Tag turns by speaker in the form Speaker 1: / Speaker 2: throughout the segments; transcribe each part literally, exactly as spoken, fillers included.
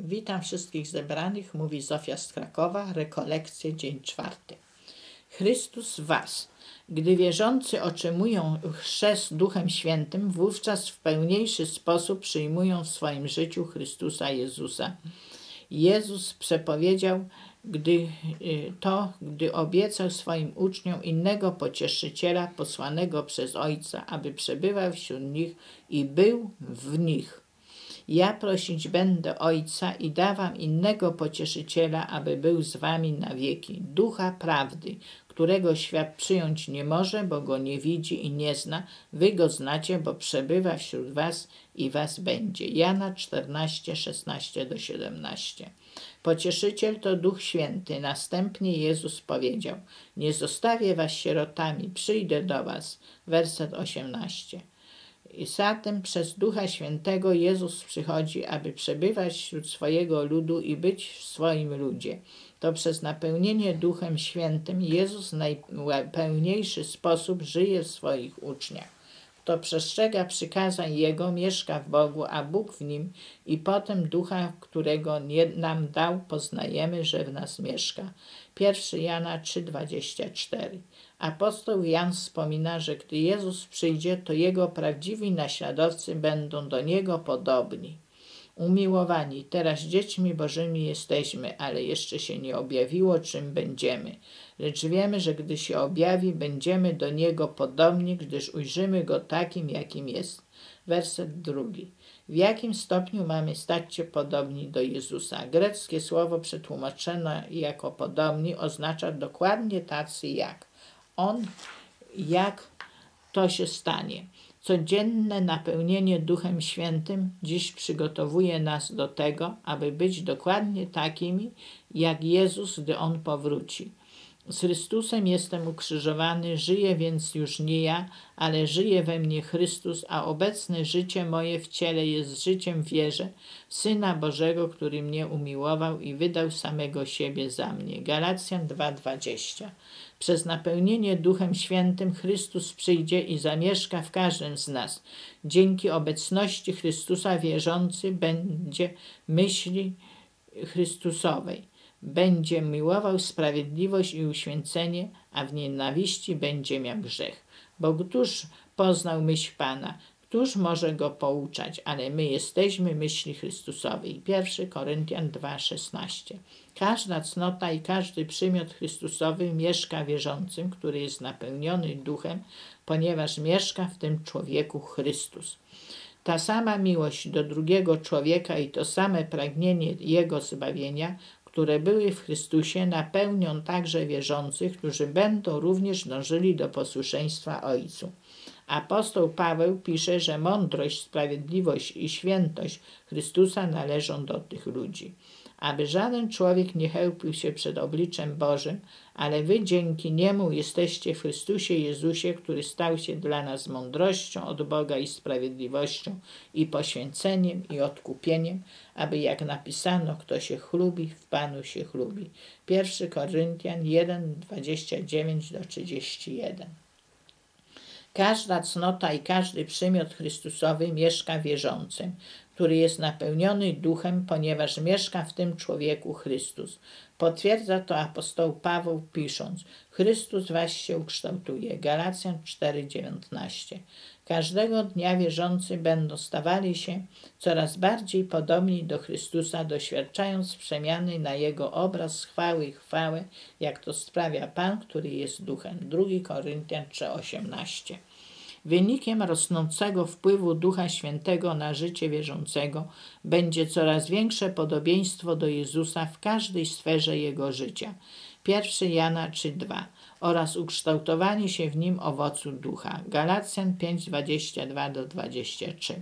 Speaker 1: Witam wszystkich zebranych, mówi Zofia z Krakowa, rekolekcje, dzień czwarty. Chrystus w was. Gdy wierzący otrzymują chrzest Duchem Świętym, wówczas w pełniejszy sposób przyjmują w swoim życiu Chrystusa Jezusa. Jezus przepowiedział gdy, to, gdy obiecał swoim uczniom innego pocieszyciela posłanego przez Ojca, aby przebywał wśród nich i był w nich. Ja prosić będę Ojca i dawam innego pocieszyciela, aby był z wami na wieki, Ducha Prawdy, którego świat przyjąć nie może, bo go nie widzi i nie zna. Wy go znacie, bo przebywa wśród was i was będzie. Jana czternaście, szesnaście do siedemnaście. Pocieszyciel to Duch Święty. Następnie Jezus powiedział: nie zostawię was sierotami, przyjdę do was. Werset osiemnasty. I zatem przez Ducha Świętego Jezus przychodzi, aby przebywać wśród swojego ludu i być w swoim ludzie. To przez napełnienie Duchem Świętym Jezus w najpełniejszy sposób żyje w swoich uczniach. Kto przestrzega przykazań Jego, mieszka w Bogu, a Bóg w nim, i potem Ducha, którego nie nam dał, poznajemy, że w nas mieszka. pierwszy Jana trzy, dwadzieścia cztery. Apostoł Jan wspomina, że gdy Jezus przyjdzie, to Jego prawdziwi naśladowcy będą do Niego podobni. Umiłowani, teraz dziećmi Bożymi jesteśmy, ale jeszcze się nie objawiło, czym będziemy. Lecz wiemy, że gdy się objawi, będziemy do Niego podobni, gdyż ujrzymy Go takim, jakim jest. Werset drugi. W jakim stopniu mamy stać się podobni do Jezusa? Greckie słowo przetłumaczone jako podobni oznacza dokładnie tacy jak. On, jak to się stanie. Codzienne napełnienie Duchem Świętym dziś przygotowuje nas do tego, aby być dokładnie takimi, jak Jezus, gdy On powróci. Z Chrystusem jestem ukrzyżowany, żyję więc już nie ja, ale żyje we mnie Chrystus, a obecne życie moje w ciele jest życiem w wierze w Syna Bożego, który mnie umiłował i wydał samego siebie za mnie. Galacjan dwa, dwadzieścia. Przez napełnienie Duchem Świętym Chrystus przyjdzie i zamieszka w każdym z nas. Dzięki obecności Chrystusa wierzący będzie myśli Chrystusowej. Będzie miłował sprawiedliwość i uświęcenie, a w nienawiści będzie miał grzech. Bo któż poznał myśl Pana? Któż może go pouczać? Ale my jesteśmy myśli Chrystusowej. pierwszy Koryntian dwa, szesnaście. Każda cnota i każdy przymiot Chrystusowy mieszka wierzącym, który jest napełniony Duchem, ponieważ mieszka w tym człowieku Chrystus. Ta sama miłość do drugiego człowieka i to same pragnienie Jego zbawienia, które były w Chrystusie, napełnią także wierzących, którzy będą również dążyli do posłuszeństwa Ojcu. Apostoł Paweł pisze, że mądrość, sprawiedliwość i świętość Chrystusa należą do tych ludzi. Aby żaden człowiek nie chełpił się przed obliczem Bożym, ale wy dzięki Niemu jesteście w Chrystusie Jezusie, który stał się dla nas mądrością od Boga i sprawiedliwością i poświęceniem i odkupieniem, aby jak napisano, kto się chlubi, w Panu się chlubi. pierwszy Koryntian jeden, dwadzieścia dziewięć do trzydziestu jeden. Każda cnota i każdy przymiot Chrystusowy mieszka w wierzącym, który jest napełniony Duchem, ponieważ mieszka w tym człowieku Chrystus. Potwierdza to apostoł Paweł pisząc: Chrystus was się ukształtuje. Galacjan cztery, dziewiętnaście. Każdego dnia wierzący będą stawali się coraz bardziej podobni do Chrystusa, doświadczając przemiany na Jego obraz, chwały i chwałę, jak to sprawia Pan, który jest Duchem. drugi Koryntian trzy, osiemnaście. Wynikiem rosnącego wpływu Ducha Świętego na życie wierzącego będzie coraz większe podobieństwo do Jezusa w każdej sferze Jego życia. pierwszy Jana trzy, dwa oraz ukształtowanie się w nim owocu Ducha. Galacjan pięć, dwadzieścia dwa do dwudziestu trzech.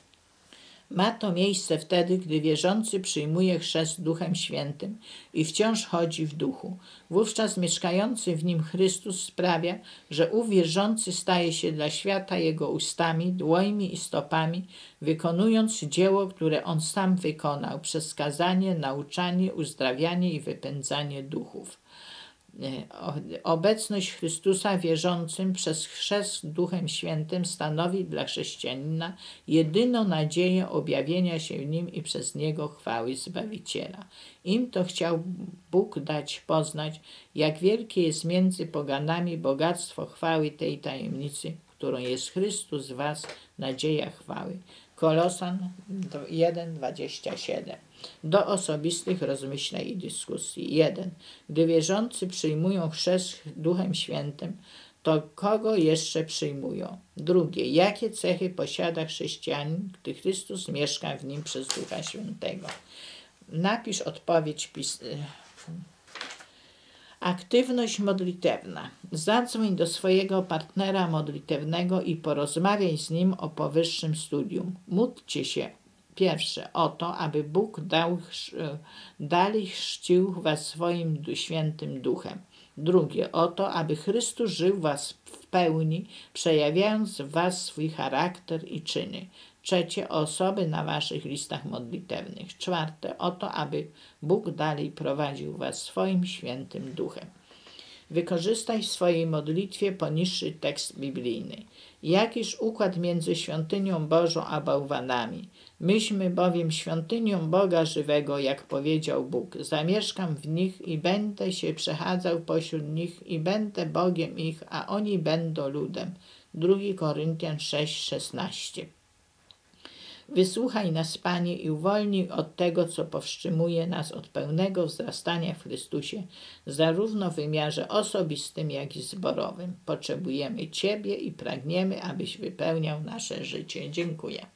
Speaker 1: Ma to miejsce wtedy, gdy wierzący przyjmuje chrzest Duchem Świętym i wciąż chodzi w duchu. Wówczas mieszkający w nim Chrystus sprawia, że ów wierzący staje się dla świata Jego ustami, dłońmi i stopami, wykonując dzieło, które On sam wykonał, przez kazanie, nauczanie, uzdrawianie i wypędzanie duchów. Obecność Chrystusa wierzącym przez chrzest Duchem Świętym stanowi dla chrześcijanina jedyną nadzieję objawienia się w nim i przez niego chwały Zbawiciela. Im to chciał Bóg dać poznać, jak wielkie jest między poganami bogactwo chwały tej tajemnicy, którą jest Chrystus w was, nadzieja chwały. Kolosan jeden, dwadzieścia siedem. Do osobistych rozmyśleń i dyskusji. jeden. Gdy wierzący przyjmują chrzest Duchem Świętym, to kogo jeszcze przyjmują? Drugie. Jakie cechy posiada chrześcijanin, gdy Chrystus mieszka w nim przez Ducha Świętego? Napisz odpowiedź pis Aktywność modlitewna. Zadzwoń do swojego partnera modlitewnego i porozmawiaj z nim o powyższym studium. Módlcie się pierwsze o to, aby Bóg dał, dalej chrzcił was swoim świętym duchem. Drugie o to, aby Chrystus żył was w pełni, przejawiając w was swój charakter i czyny. Trzecie, osoby na waszych listach modlitewnych. Czwarte, o to, aby Bóg dalej prowadził was swoim świętym duchem. Wykorzystaj w swojej modlitwie poniższy tekst biblijny. Jakiż układ między świątynią Bożą a bałwanami? Myśmy bowiem świątynią Boga żywego, jak powiedział Bóg. Zamieszkam w nich i będę się przechadzał pośród nich i będę Bogiem ich, a oni będą ludem. drugi Koryntian sześć, szesnaście. Wysłuchaj nas, Panie, i uwolnij od tego, co powstrzymuje nas od pełnego wzrastania w Chrystusie, zarówno w wymiarze osobistym, jak i zborowym. Potrzebujemy Ciebie i pragniemy, abyś wypełniał nasze życie. Dziękuję.